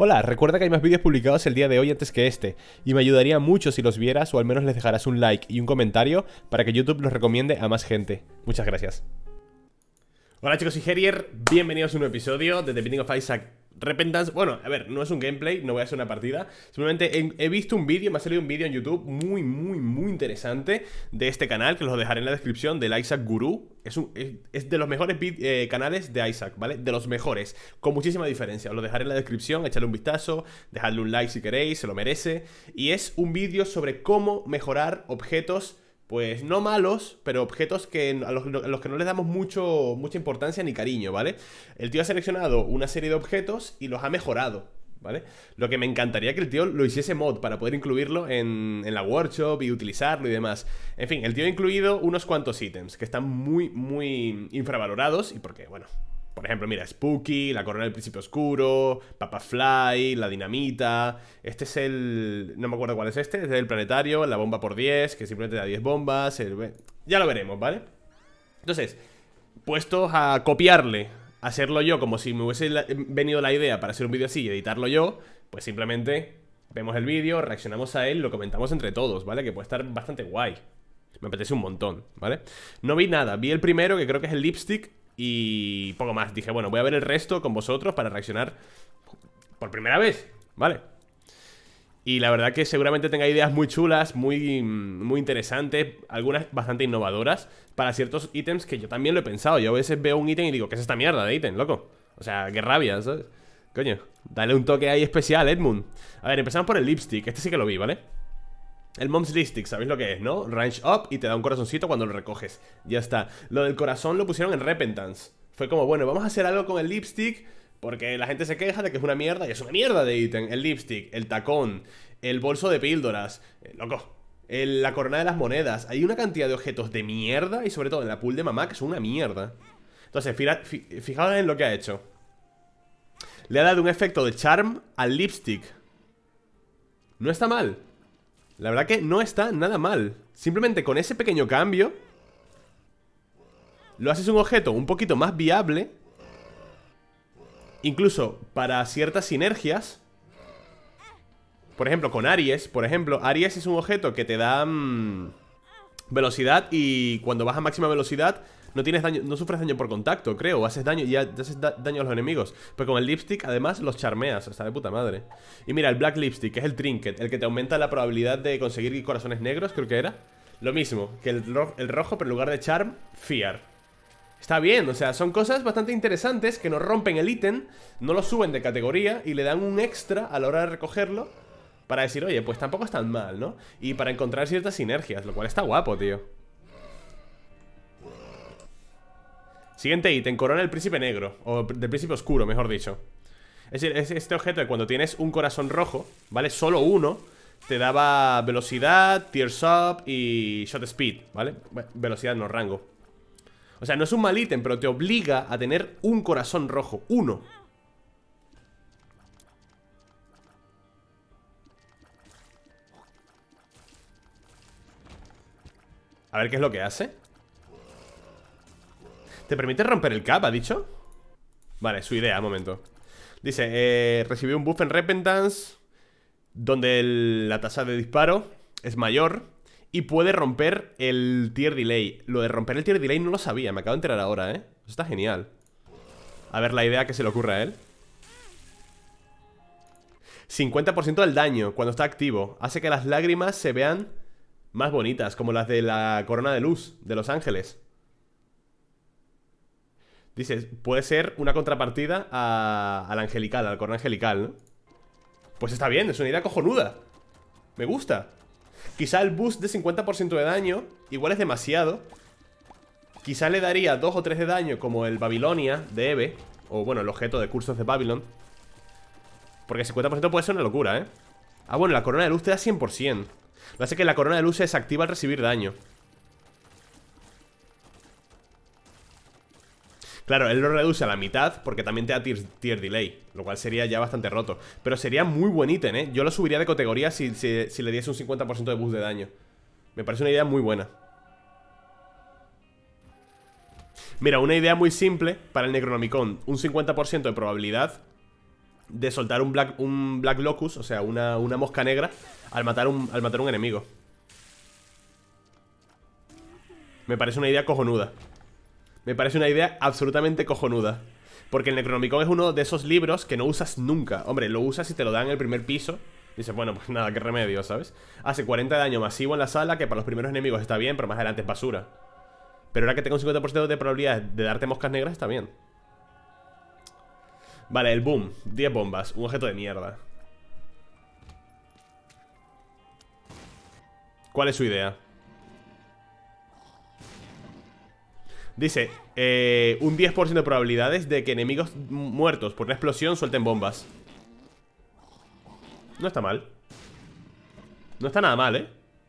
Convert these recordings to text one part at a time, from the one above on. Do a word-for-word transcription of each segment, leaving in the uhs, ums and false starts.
Hola, recuerda que hay más vídeos publicados el día de hoy antes que este, y me ayudaría mucho si los vieras o al menos les dejarás un like y un comentario para que YouTube los recomiende a más gente. Muchas gracias. Hola chicos, soy Herier, bienvenidos a un nuevo episodio de The Binding of Isaac Repentance. Bueno, a ver, no es un gameplay, no voy a hacer una partida. Simplemente he, he visto un vídeo, me ha salido un vídeo en YouTube muy, muy, muy interesante de este canal, que los dejaré en la descripción, del Isaac Guru. Es, un, es, es de los mejores eh, canales de Isaac, ¿vale? De los mejores, con muchísima diferencia. Os lo dejaré en la descripción, echarle un vistazo, dejadle un like si queréis, se lo merece. Y es un vídeo sobre cómo mejorar objetos, pues no malos, pero objetos que a los, a los que no les damos mucho, mucha importancia ni cariño, ¿vale? El tío ha seleccionado una serie de objetos y los ha mejorado, ¿vale? Lo que me encantaría que el tío lo hiciese mod para poder incluirlo en, en la workshop y utilizarlo y demás. En fin, el tío ha incluido unos cuantos ítems que están muy, muy infravalorados y porque, bueno... Por ejemplo, mira, Spooky, la corona del príncipe oscuro, Papa Fly, la dinamita. Este es el... no me acuerdo cuál es este. Este es el planetario, la bomba por diez, que simplemente da diez bombas. El... ya lo veremos, ¿vale? Entonces, puestos a copiarle, a hacerlo yo como si me hubiese venido la idea para hacer un vídeo así y editarlo yo, pues simplemente vemos el vídeo, reaccionamos a él, lo comentamos entre todos, ¿vale? Que puede estar bastante guay. Me apetece un montón, ¿vale? No vi nada, vi el primero, que creo que es el lipstick, y poco más. Dije, bueno, voy a ver el resto con vosotros para reaccionar por primera vez, ¿vale? Y la verdad que seguramente tenga ideas muy chulas, muy, muy interesantes, algunas bastante innovadoras para ciertos ítems que yo también lo he pensado. Yo a veces veo un ítem y digo, ¿qué es esta mierda de ítem, loco? O sea, qué rabia, ¿sabes? Coño, dale un toque ahí especial, Edmund. A ver, empezamos por el lipstick. Este sí que lo vi, ¿vale? El Mom's Lipstick, ¿sabéis lo que es, no? Range up y te da un corazoncito cuando lo recoges. Ya está. Lo del corazón lo pusieron en Repentance. Fue como, bueno, vamos a hacer algo con el lipstick porque la gente se queja de que es una mierda y es una mierda de ítem. El lipstick, el tacón, el bolso de píldoras, eh, loco, el, la corona de las monedas. Hay una cantidad de objetos de mierda y sobre todo en la pool de mamá que son una mierda. Entonces, fija, fijaos en lo que ha hecho. Le ha dado un efecto de charm al lipstick. No está mal. La verdad que no está nada mal. Simplemente con ese pequeño cambio lo haces un objeto un poquito más viable. Incluso para ciertas sinergias. Por ejemplo, con Aries. Por ejemplo, Aries es un objeto que te da mmm, velocidad. Y cuando vas a máxima velocidad no tienes daño, no sufres daño por contacto, creo. O haces daño y ya haces da daño a los enemigos. Pero con el lipstick además los charmeas. Está de puta madre. Y mira, el Black Lipstick, que es el trinket, el que te aumenta la probabilidad de conseguir corazones negros, creo que era. Lo mismo que el, ro el rojo, pero en lugar de charm, fear. Está bien, o sea, son cosas bastante interesantes que no rompen el ítem, no lo suben de categoría y le dan un extra a la hora de recogerlo para decir, oye, pues tampoco es tan mal, ¿no? Y para encontrar ciertas sinergias, lo cual está guapo, tío. Siguiente ítem, corona del príncipe negro. O del príncipe oscuro, mejor dicho. Es decir, es este objeto de cuando tienes un corazón rojo, ¿vale? Solo uno, te daba velocidad, tears up y shot speed, ¿vale? Bueno, velocidad no, rango. O sea, no es un mal ítem, pero te obliga a tener un corazón rojo. Uno. A ver qué es lo que hace. ¿Te permite romper el cap, ha dicho? Vale, su idea, un momento. Dice, eh, recibió un buff en Repentance donde el, la tasa de disparo es mayor y puede romper el tier delay. Lo de romper el tier delay no lo sabía, me acabo de enterar ahora, ¿eh? Eso está genial. A ver la idea que se le ocurre a él. cincuenta por ciento del daño cuando está activo. Hace que las lágrimas se vean más bonitas, como las de la corona de luz de los ángeles. Dice, puede ser una contrapartida a, al angelical, al corona angelical, ¿no? Pues está bien, es una idea cojonuda. Me gusta. Quizá el boost de cincuenta por ciento de daño igual es demasiado. Quizá le daría dos o tres de daño como el Babilonia de Eve. O bueno, el objeto de Curse of the Babylon. Porque cincuenta por ciento puede ser una locura, ¿eh? Ah, bueno, la corona de luz te da cien por ciento. Lo que hace que la corona de luz se desactiva al recibir daño. Claro, él lo reduce a la mitad porque también te da tier, tier delay, lo cual sería ya bastante roto. Pero sería muy buen ítem, ¿eh? Yo lo subiría de categoría si, si, si le diese un cincuenta por ciento de boost de daño. Me parece una idea muy buena. Mira, una idea muy simple para el Necronomicon. Un cincuenta por ciento de probabilidad de soltar un Black, un Black Locust, o sea, una, una mosca negra al matar, un, al matar un enemigo. Me parece una idea cojonuda. Me parece una idea absolutamente cojonuda. Porque el Necronomicon es uno de esos libros que no usas nunca. Hombre, lo usas y te lo dan en el primer piso. Dices, bueno, pues nada, qué remedio, ¿sabes? Hace cuarenta de daño masivo en la sala, que para los primeros enemigos está bien, pero más adelante es basura. Pero ahora que tengo un cincuenta por ciento de probabilidad de darte moscas negras, está bien. Vale, el boom, diez bombas, un objeto de mierda. ¿Cuál es su idea? Dice, eh, un diez por ciento de probabilidades de que enemigos muertos por una explosión suelten bombas. No está mal. No está nada mal, ¿eh?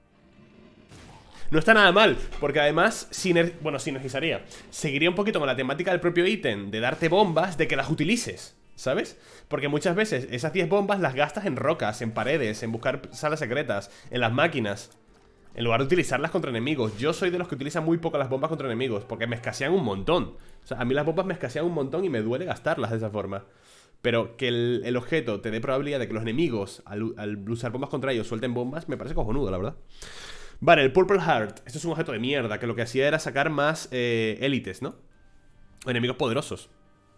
No está nada mal, porque además, siner bueno, sinergizaría. Seguiría un poquito con la temática del propio ítem, de darte bombas, de que las utilices, ¿sabes? Porque muchas veces esas diez bombas las gastas en rocas, en paredes, en buscar salas secretas, en las máquinas, en lugar de utilizarlas contra enemigos. Yo soy de los que utilizan muy poco las bombas contra enemigos, porque me escasean un montón. O sea, a mí las bombas me escasean un montón y me duele gastarlas de esa forma. Pero que el, el objeto te dé probabilidad de que los enemigos, al, al usar bombas contra ellos, suelten bombas, me parece cojonudo, la verdad. Vale, el Purple Heart. Esto es un objeto de mierda, que lo que hacía era sacar más eh, élites, ¿no? Enemigos poderosos.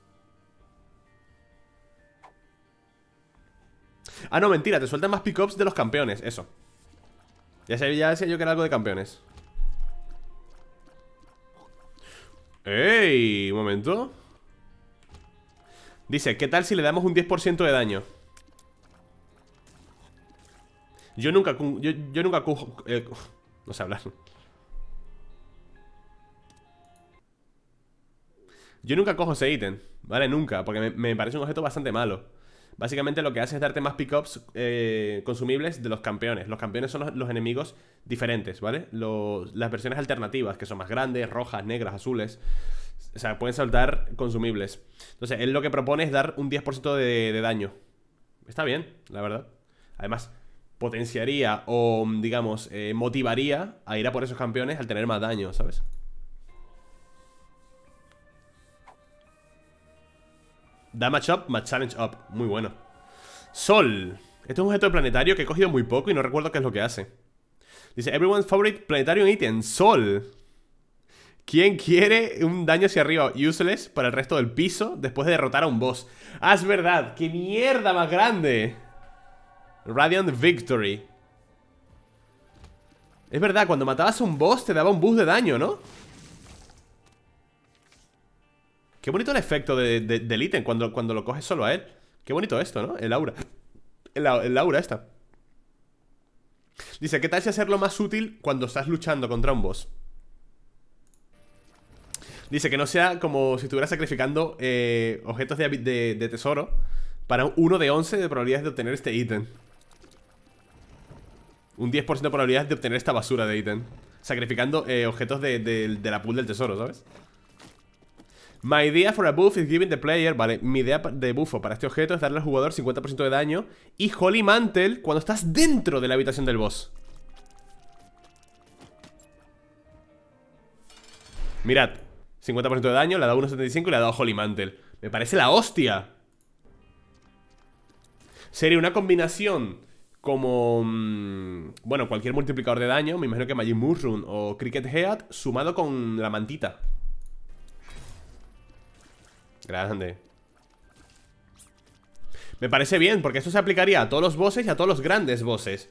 Ah, no, mentira, te sueltan más pick-ups de los campeones, eso. Ya sabía, ya decía yo que era algo de campeones. ¡Ey! Un momento. Dice, ¿qué tal si le damos un diez por ciento de daño? Yo nunca... Yo, yo nunca... Eh, no sé hablar. Yo nunca cojo ese ítem, ¿vale? Nunca, porque me, me parece un objeto bastante malo. Básicamente lo que hace es darte más pickups eh, consumibles de los campeones. Los campeones son los, los enemigos diferentes, ¿vale? Los, las versiones alternativas, que son más grandes, rojas, negras, azules. O sea, pueden saltar consumibles. Entonces, él lo que propone es dar un diez por ciento de, de daño. Está bien, la verdad. Además, potenciaría o, digamos, eh, motivaría a ir a por esos campeones al tener más daño, ¿sabes? Damage up, match challenge up. Muy bueno. Sol. Este es un objeto planetario que he cogido muy poco y no recuerdo qué es lo que hace. Dice, everyone's favorite planetarium item, Sol. ¿Quién quiere un daño hacia arriba useless para el resto del piso después de derrotar a un boss? Ah, es verdad. ¡Qué mierda más grande! Radiant Victory. Es verdad, cuando matabas a un boss te daba un boost de daño, ¿no? Qué bonito el efecto de, de, del ítem cuando, cuando lo coges solo a él. Qué bonito esto, ¿no? El aura. El, el aura esta. Dice, ¿qué tal si hacerlo más útil cuando estás luchando contra un boss? Dice que no sea como si estuvieras sacrificando eh, objetos de, de, de tesoro para un uno de once de probabilidades de obtener este ítem. Un diez por ciento de probabilidades de obtener esta basura de ítem. Sacrificando eh, objetos de, de, de la pool del tesoro, ¿sabes? My idea for a buff is giving the player. Vale, mi idea de buffo para este objeto es darle al jugador cincuenta por ciento de daño y Holy Mantle cuando estás dentro de la habitación del boss. Mirad, cincuenta por ciento de daño, le ha dado uno setenta y cinco y le ha dado Holy Mantle. Me parece la hostia. Sería una combinación como... Mmm, bueno, cualquier multiplicador de daño. Me imagino que Magic Mushroom o Cricket Head sumado con la mantita. Grande. Me parece bien, porque esto se aplicaría a todos los bosses y a todos los grandes bosses,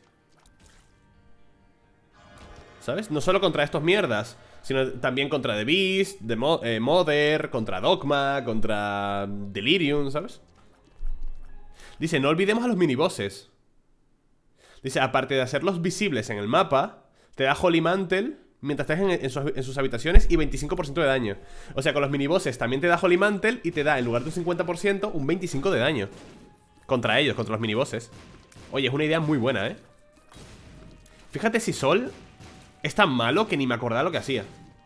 ¿sabes? No solo contra estos mierdas, sino también contra The Beast, The Mo eh, Mother, contra Dogma, contra Delirium, ¿sabes? Dice, no olvidemos a los minibosses. Dice, aparte de hacerlos visibles en el mapa, te da Holy Mantle mientras estés en, en, sus, en sus habitaciones y veinticinco por ciento de daño. O sea, con los minibosses también te da Holy Mantle y te da, en lugar de un cincuenta por ciento, un veinticinco por ciento de daño. Contra ellos, contra los minibosses. Oye, es una idea muy buena, ¿eh? Fíjate si Sol es tan malo que ni me acordaba lo que hacía.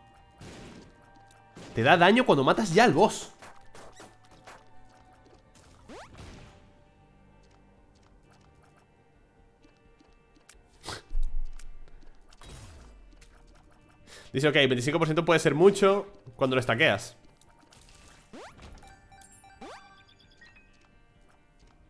Te da daño cuando matas ya al boss. Dice, ok, veinticinco por ciento puede ser mucho cuando lo stackeas.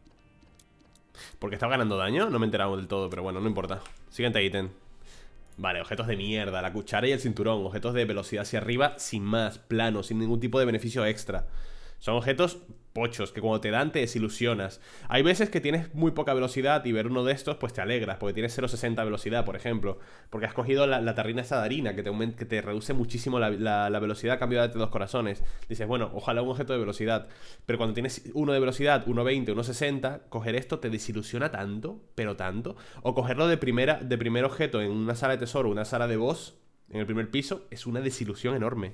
Porque estaba ganando daño, no me he enterado del todo, pero bueno, no importa. Siguiente ítem. Vale, objetos de mierda, la cuchara y el cinturón. Objetos de velocidad hacia arriba, sin más, plano, sin ningún tipo de beneficio extra. Son objetos pochos, que cuando te dan te desilusionas. Hay veces que tienes muy poca velocidad y ver uno de estos pues te alegras, porque tienes cero coma sesenta velocidad, por ejemplo. Porque has cogido la, la tarrina esa de harina, que te, que te reduce muchísimo la, la, la velocidad a cambio de darte dos corazones. Dices, bueno, ojalá un objeto de velocidad. Pero cuando tienes uno de velocidad, uno veinte, uno sesenta, coger esto te desilusiona tanto, pero tanto. O cogerlo de, primera, de primer objeto en una sala de tesoro, una sala de boss, en el primer piso, es una desilusión enorme.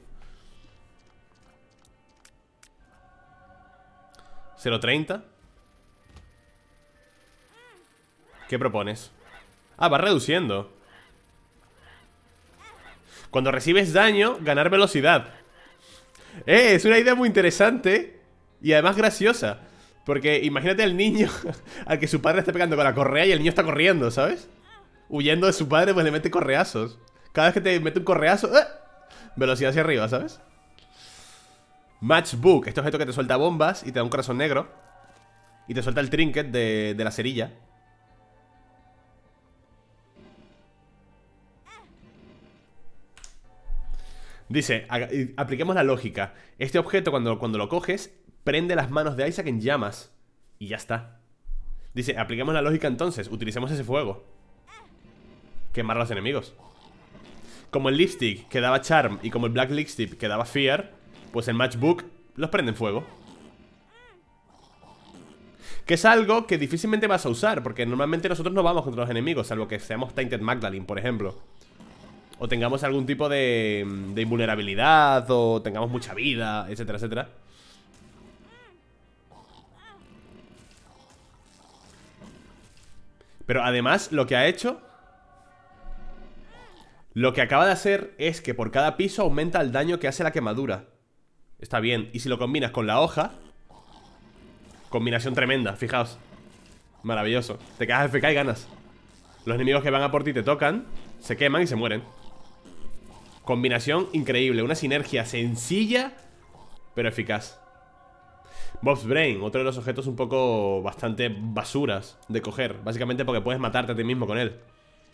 cero coma treinta. ¿Qué propones? Ah, va reduciendo. Cuando recibes daño, ganar velocidad. Eh, es una idea muy interesante y además graciosa. Porque imagínate al niño al que su padre está pegando con la correa y el niño está corriendo, ¿sabes? Huyendo de su padre, pues le mete correazos. Cada vez que te mete un correazo, ¡eh! Velocidad hacia arriba, ¿sabes? Matchbook, este objeto que te suelta bombas y te da un corazón negro. Y te suelta el trinket de, de la cerilla. Dice, apliquemos la lógica. Este objeto cuando, cuando lo coges, prende las manos de Isaac en llamas. Y ya está. Dice, apliquemos la lógica entonces, utilicemos ese fuego. Quemar a los enemigos. Como el lipstick que daba charm y como el black lipstick que daba fear, pues el matchbook los prende en fuego. Que es algo que difícilmente vas a usar, porque normalmente nosotros no vamos contra los enemigos, salvo que seamos Tainted Magdalene, por ejemplo. O tengamos algún tipo de, de invulnerabilidad, o tengamos mucha vida, etcétera, etcétera. Pero además lo que ha hecho, lo que acaba de hacer es que por cada piso aumenta el daño que hace la quemadura. Está bien, y si lo combinas con la hoja, combinación tremenda, fijaos. Maravilloso, te quedas F K y ganas. Los enemigos que van a por ti te tocan, se queman y se mueren. Combinación increíble, una sinergia sencilla pero eficaz. Bob's Brain, otro de los objetos un poco bastante basuras de coger, básicamente porque puedes matarte a ti mismo con él.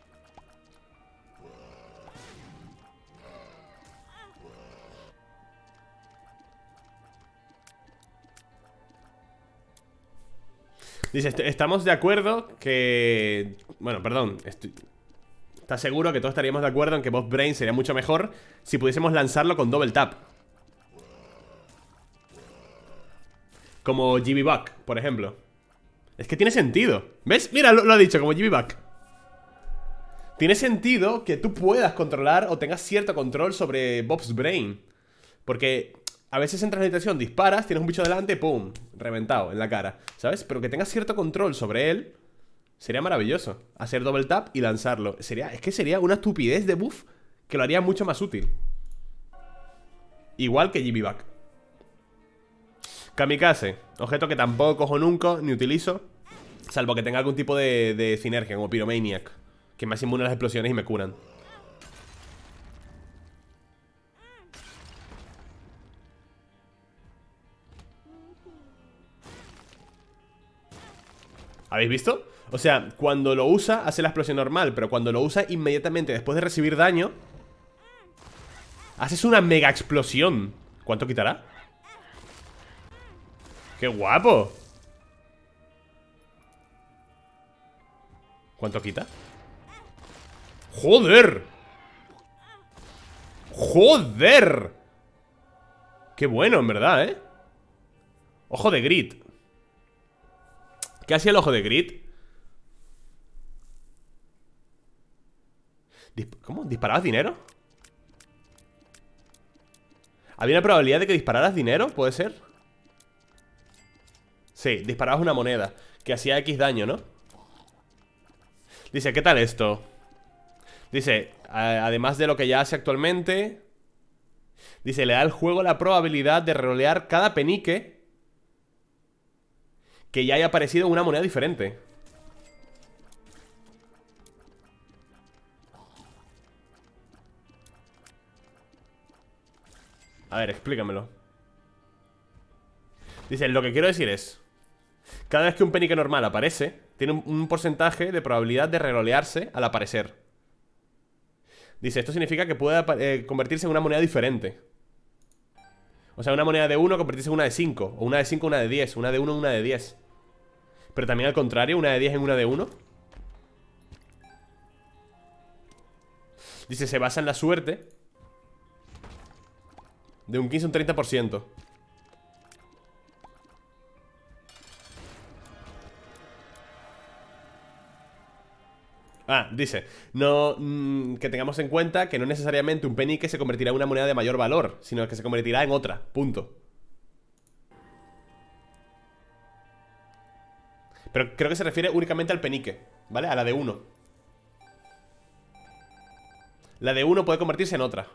Dice, estamos de acuerdo que... Bueno, perdón, estoy... ¿Estás seguro que todos estaríamos de acuerdo en que Bob's Brain sería mucho mejor si pudiésemos lanzarlo con double tap? Como G B Buck, por ejemplo. Es que tiene sentido. ¿Ves? Mira, lo, lo ha dicho, como G B Buck. Tiene sentido que tú puedas controlar o tengas cierto control sobre Bob's Brain. Porque a veces entras en la habitación, disparas, tienes un bicho delante, ¡pum! Reventado en la cara, ¿sabes? Pero que tengas cierto control sobre él sería maravilloso. Hacer double tap y lanzarlo. Sería, es que sería una estupidez de buff que lo haría mucho más útil. Igual que G B Buck. Kamikaze, objeto que tampoco cojo nunca ni utilizo, salvo que tenga algún tipo de, de sinergia, como Pyromaniac, que me hace inmune a las explosiones y me curan. ¿Habéis visto? O sea, cuando lo usa hace la explosión normal, pero cuando lo usa inmediatamente después de recibir daño, haces una mega explosión. ¿Cuánto quitará? ¡Qué guapo! ¿Cuánto quita? ¡Joder! ¡Joder! Qué bueno, en verdad, ¿eh? Ojo de grit. ¿Qué hacía el ojo de grit? Disp- ¿Cómo? ¿Disparabas dinero? ¿Había una probabilidad de que dispararas dinero? ¿Puede ser? Sí, disparabas una moneda que hacía X daño, ¿no? Dice, ¿qué tal esto? Dice, además de lo que ya hace actualmente, dice, le da al juego la probabilidad de rolear cada penique que ya haya aparecido en una moneda diferente. A ver, explícamelo. Dice, lo que quiero decir es, cada vez que un penique normal aparece, Tiene un, un porcentaje de probabilidad de rerolearse al aparecer. Dice, esto significa que puede eh, convertirse en una moneda diferente. O sea, una moneda de uno convertirse en una de cinco. O una de cinco en una de diez. Una de uno en una de diez. Pero también al contrario, una de diez en una de uno. Dice, se basa en la suerte. De un quince a un treinta por ciento. Ah, dice, no mmm, que tengamos en cuenta que no necesariamente un penique se convertirá en una moneda de mayor valor, sino que se convertirá en otra, punto. Pero creo que se refiere únicamente al penique, ¿vale? A la de uno. La de uno puede convertirse en otra.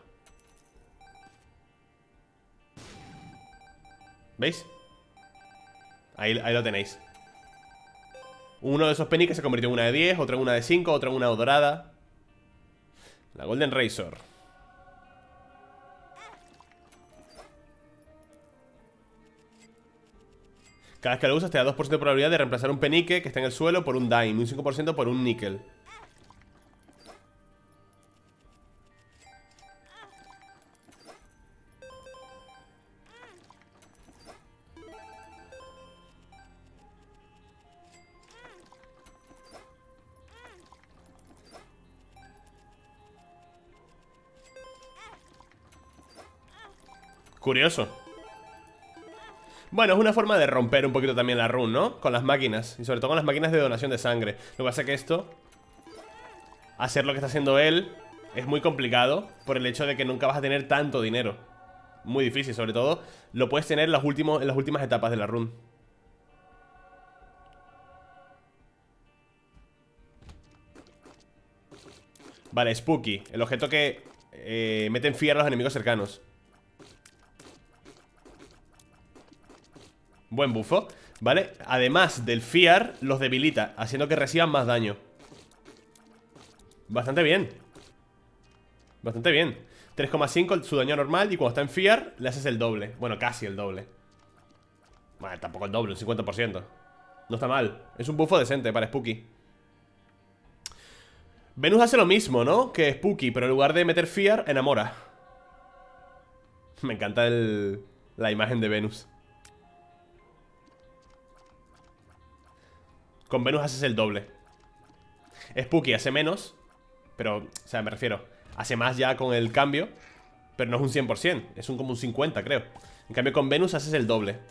¿Veis? Ahí, ahí lo tenéis. Uno de esos peniques se convirtió en una de diez, otro en una de cinco, otro en una dorada. La Golden Razor. Cada vez que lo usas te da dos por ciento de probabilidad de reemplazar un penique que está en el suelo por un dime, un cinco por ciento por un níquel. Curioso. Bueno, es una forma de romper un poquito también la run, ¿no? Con las máquinas. Y sobre todo con las máquinas de donación de sangre. Lo que pasa es que esto, hacer lo que está haciendo él, es muy complicado. Por el hecho de que nunca vas a tener tanto dinero. Muy difícil, sobre todo lo puedes tener en, los últimos, en las últimas etapas de la run. Vale, Spooky. El objeto que eh, mete en fear a los enemigos cercanos. Buen bufo, ¿vale? Además del fear, los debilita, haciendo que reciban más daño. Bastante bien. Bastante bien. tres coma cinco su daño normal. Y cuando está en fear, le haces el doble. Bueno, casi el doble. Bueno, tampoco el doble, un cincuenta por ciento. No está mal, es un bufo decente para Spooky. Venus hace lo mismo, ¿no? Que Spooky, pero en lugar de meter fear, enamora. Me encanta el... la imagen de Venus. Con Venus haces el doble. Spooky hace menos, pero, o sea, me refiero, hace más ya con el cambio, pero no es un cien por ciento, es un como un cincuenta, creo. En cambio con Venus haces el doble.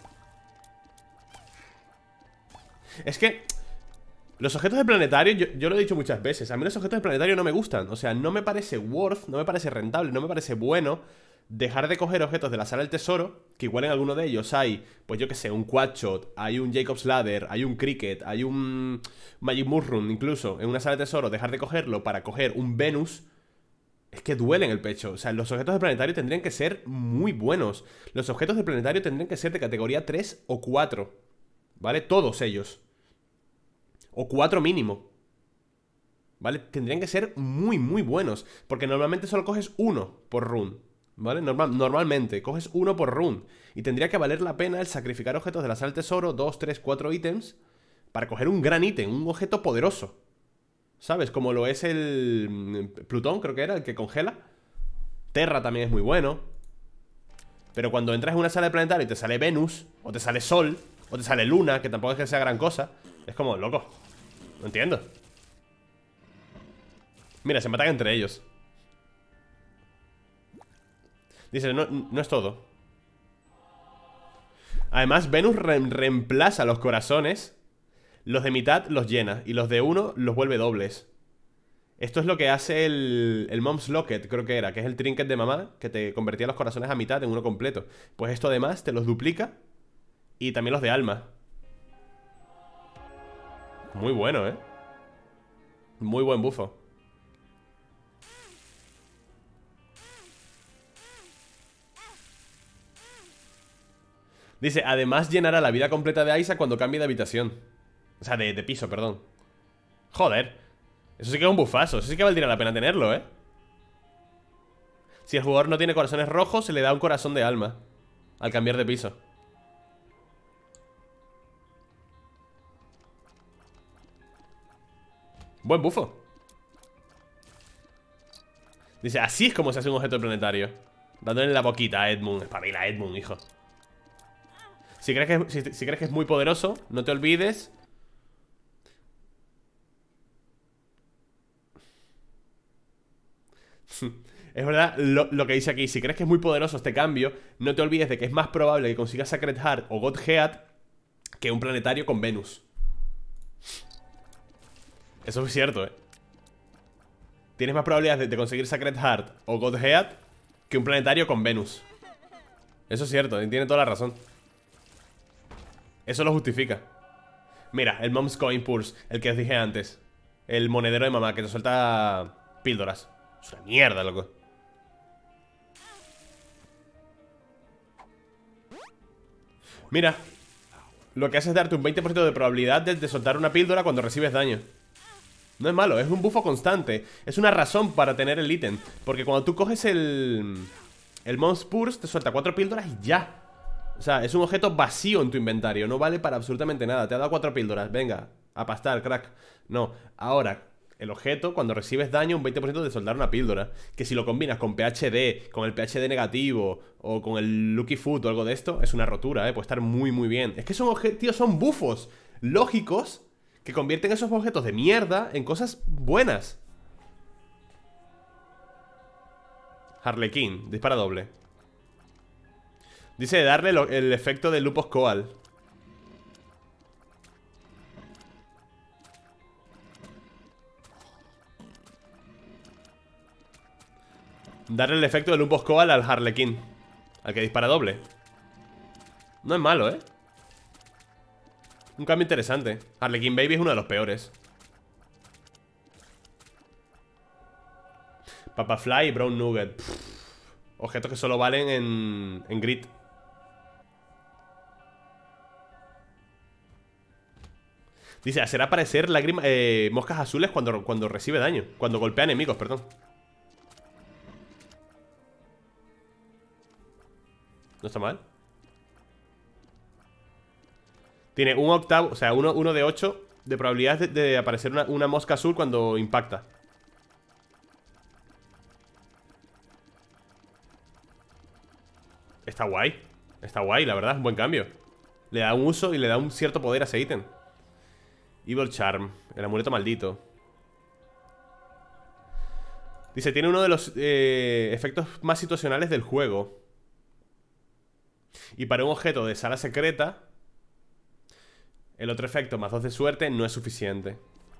Es que los objetos de planetario, yo, yo lo he dicho muchas veces, a mí los objetos de planetario no me gustan. O sea, no me parece worth, no me parece rentable, no me parece bueno dejar de coger objetos de la sala del tesoro, que igual en alguno de ellos hay, pues yo que sé, un Quadshot, hay un Jacob's Ladder, hay un Cricket, hay un Magic Mushroom, incluso en una sala de tesoro, dejar de cogerlo para coger un Venus, es que duele en el pecho. O sea, los objetos de planetario tendrían que ser muy buenos. Los objetos de planetario tendrían que ser de categoría tres o cuatro, ¿vale? Todos ellos. O cuatro mínimo, ¿vale? Tendrían que ser muy, muy buenos, porque normalmente solo coges uno por run, ¿vale? Normal, normalmente coges uno por run. Y tendría que valer la pena el sacrificar objetos de la sala del tesoro, dos, tres, cuatro ítems, para coger un gran ítem, un objeto poderoso, ¿sabes? Como lo es el Plutón, creo que era, el que congela. Terra también es muy bueno. Pero cuando entras en una sala de planetario y te sale Venus, o te sale Sol, o te sale Luna, que tampoco es que sea gran cosa, es como, loco, no entiendo. Mira, se matan entre ellos. Dice, no, no es todo. Además, Venus re reemplaza los corazones. Los de mitad los llena y los de uno los vuelve dobles. Esto es lo que hace el, el Mom's Locket, creo que era, que es el trinket de mamá, que te convertía los corazones a mitad en uno completo. Pues esto además te los duplica. Y también los de alma. Muy bueno, ¿eh? Muy buen bufo. Dice, además llenará la vida completa de Isaac cuando cambie de habitación. O sea, de, de piso, perdón. Joder. Eso sí que es un bufazo. Eso sí que valdría la pena tenerlo, ¿eh? Si el jugador no tiene corazones rojos, se le da un corazón de alma al cambiar de piso. Buen bufo. Dice, así es como se hace un objeto planetario. Dándole en la boquita a Edmund. Espabila, Edmund, hijo. Si crees que, si, si crees que es muy poderoso, no te olvides. Es verdad lo, lo que dice aquí. Si crees que es muy poderoso este cambio, no te olvides de que es más probable que consigas Sacred Heart o God Heart que un planetario con Venus. Eso es cierto, eh. Tienes más probabilidades de, de conseguir Sacred Heart o God Heart que un planetario con Venus. Eso es cierto, tiene toda la razón. Eso lo justifica. Mira, el Mom's Coin Purse, el que os dije antes. El monedero de mamá que te suelta píldoras. Es una mierda, loco. Mira, lo que hace es darte un veinte por ciento de probabilidad de, de soltar una píldora cuando recibes daño. No es malo, es un bufo constante. Es una razón para tener el ítem. Porque cuando tú coges el El Mom's Purse te suelta cuatro píldoras y ya. O sea, es un objeto vacío en tu inventario. No vale para absolutamente nada. Te ha dado cuatro píldoras, venga, a pastar, crack. No, ahora el objeto, cuando recibes daño, un veinte por ciento de soldar una píldora. Que si lo combinas con P H D, con el P H D negativo o con el Lucky Foot o algo de esto, es una rotura, eh, puede estar muy muy bien. Es que son objetos, tío, son bufos lógicos que convierten esos objetos de mierda en cosas buenas. Harlequín, dispara doble. Dice darle lo, el efecto de Lupus Coal. Darle el efecto de Lupus Coal al Harlequín, al que dispara doble. No es malo, ¿eh? Un cambio interesante. Harlequin Baby es uno de los peores. Papa Fly y Brown Nugget. Pff, objetos que solo valen en, en Grid. Dice, hacer aparecer lágrimas, eh, moscas azules cuando, cuando recibe daño. Cuando golpea enemigos, perdón. No está mal. Tiene un octavo, o sea, uno, uno de ocho de probabilidad de, de aparecer una, una mosca azul cuando impacta. Está guay. Está guay, la verdad, es un buen cambio. Le da un uso y le da un cierto poder a ese ítem. Evil Charm, el amuleto maldito. Dice, tiene uno de los eh, efectos más situacionales del juego. Y para un objeto de sala secreta, el otro efecto más dos de suerte no es suficiente.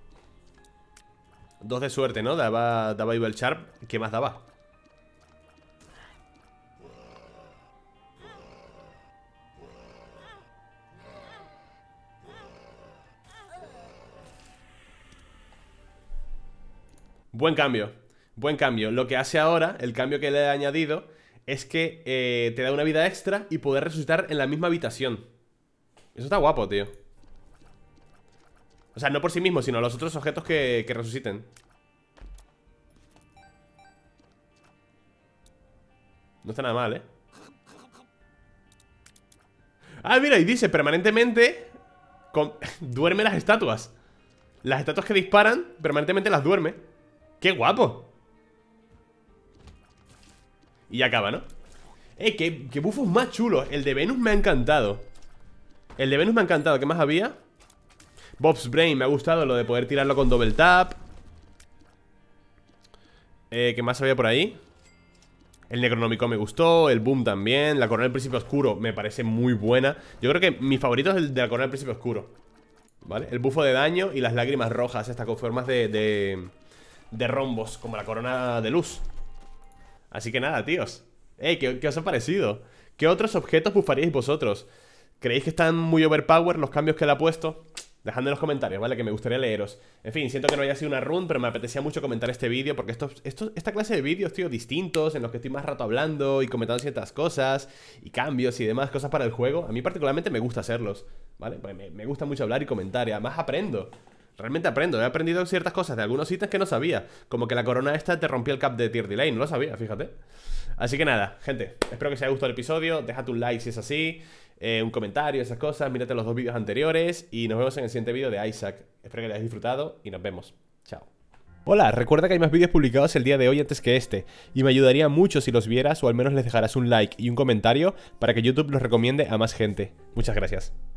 Dos de suerte, ¿no? Daba, daba Evil Charm. ¿Qué más daba? Buen cambio, buen cambio. Lo que hace ahora, el cambio que le he añadido, es que eh, te da una vida extra y poder resucitar en la misma habitación. Eso está guapo, tío. O sea, no por sí mismo, sino los otros objetos que, que resuciten. No está nada mal, ¿eh? Ah, mira, y dice, permanentemente con... duerme las estatuas. Las estatuas que disparan, permanentemente las duerme. ¡Qué guapo! Y ya acaba, ¿no? Eh, qué, qué bufos más chulos. El de Venus me ha encantado. El de Venus me ha encantado. ¿Qué más había? Bob's Brain, me ha gustado lo de poder tirarlo con double tap. eh, ¿Qué más había por ahí? El Necronomicon me gustó, el Boom también. La Corona del Príncipe Oscuro me parece muy buena. Yo creo que mi favorito es el de la Corona del Príncipe Oscuro, ¿vale? El bufo de daño y las lágrimas rojas, estas con formas de, de, de rombos, como la corona de luz. Así que nada, tíos. Eh, ¿qué, ¿qué os ha parecido? ¿Qué otros objetos bufaríais vosotros? ¿Creéis que están muy overpower los cambios que le ha puesto? Dejadme en los comentarios, ¿vale? Que me gustaría leeros. En fin, siento que no haya sido una run, pero me apetecía mucho comentar este vídeo, porque estos, estos, esta clase de vídeos, tío, distintos, en los que estoy más rato hablando y comentando ciertas cosas, y cambios y demás cosas para el juego, a mí particularmente me gusta hacerlos, ¿vale? Pues me, me gusta mucho hablar y comentar, y además aprendo. Realmente aprendo, he aprendido ciertas cosas de algunos ítems que no sabía. Como que la corona esta te rompía el cap de tier delay, no lo sabía, fíjate. Así que nada, gente, espero que os haya gustado el episodio. Dejad un like si es así, eh, un comentario, esas cosas. Mírate los dos vídeos anteriores y nos vemos en el siguiente vídeo de Isaac. Espero que lo hayáis disfrutado y nos vemos. Chao. Hola, recuerda que hay más vídeos publicados el día de hoy antes que este, y me ayudaría mucho si los vieras o al menos les dejarás un like y un comentario para que YouTube los recomiende a más gente. Muchas gracias.